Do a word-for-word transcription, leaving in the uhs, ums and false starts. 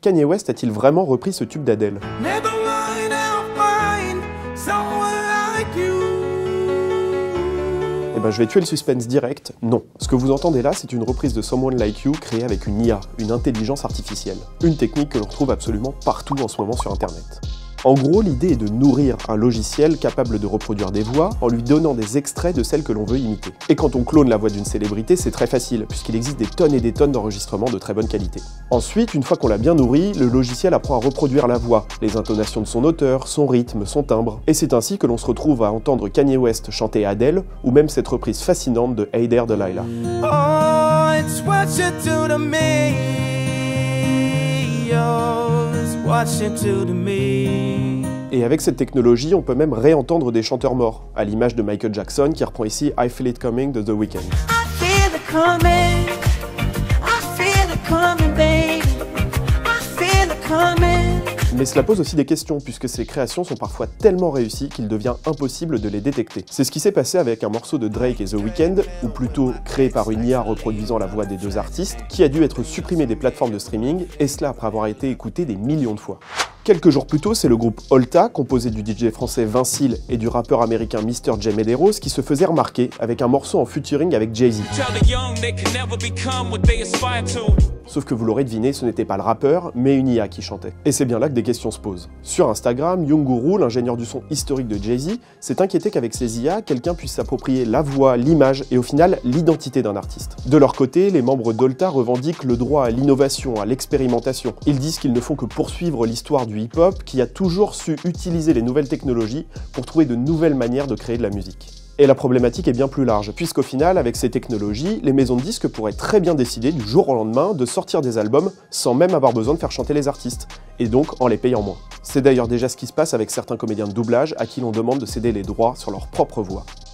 Kanye West a-t-il vraiment repris ce tube d'Adele? Eh ben je vais tuer le suspense direct, non. Ce que vous entendez là, c'est une reprise de Someone Like You créée avec une I A, une intelligence artificielle. Une technique que l'on retrouve absolument partout en ce moment sur internet. En gros, l'idée est de nourrir un logiciel capable de reproduire des voix en lui donnant des extraits de celles que l'on veut imiter. Et quand on clone la voix d'une célébrité, c'est très facile, puisqu'il existe des tonnes et des tonnes d'enregistrements de très bonne qualité. Ensuite, une fois qu'on l'a bien nourri, le logiciel apprend à reproduire la voix, les intonations de son auteur, son rythme, son timbre. Et c'est ainsi que l'on se retrouve à entendre Kanye West chanter Adele, ou même cette reprise fascinante de Hey There Delilah. Oh, it's what you do to me. Oh, it's what you do to me. Et avec cette technologie, on peut même réentendre des chanteurs morts, à l'image de Michael Jackson qui reprend ici I Feel It Coming de The Weeknd. Mais cela pose aussi des questions, puisque ces créations sont parfois tellement réussies qu'il devient impossible de les détecter. C'est ce qui s'est passé avec un morceau de Drake et The Weeknd, ou plutôt créé par une I A reproduisant la voix des deux artistes, qui a dû être supprimé des plateformes de streaming, et cela après avoir été écouté des millions de fois. Quelques jours plus tôt, c'est le groupe Olta, composé du D J français Vincil et du rappeur américain Mister J Medeiros, qui se faisait remarquer avec un morceau en featuring avec Jay-Z. Sauf que vous l'aurez deviné, ce n'était pas le rappeur, mais une I A qui chantait. Et c'est bien là que des questions se posent. Sur Instagram, Younguru, l'ingénieur du son historique de Jay-Z, s'est inquiété qu'avec ces I A, quelqu'un puisse s'approprier la voix, l'image et au final l'identité d'un artiste. De leur côté, les membres d'Olta revendiquent le droit à l'innovation, à l'expérimentation. Ils disent qu'ils ne font que poursuivre l'histoire du hip-hop qui a toujours su utiliser les nouvelles technologies pour trouver de nouvelles manières de créer de la musique. Et la problématique est bien plus large, puisqu'au final, avec ces technologies, les maisons de disques pourraient très bien décider du jour au lendemain de sortir des albums sans même avoir besoin de faire chanter les artistes, et donc en les payant moins. C'est d'ailleurs déjà ce qui se passe avec certains comédiens de doublage à qui l'on demande de céder les droits sur leur propre voix.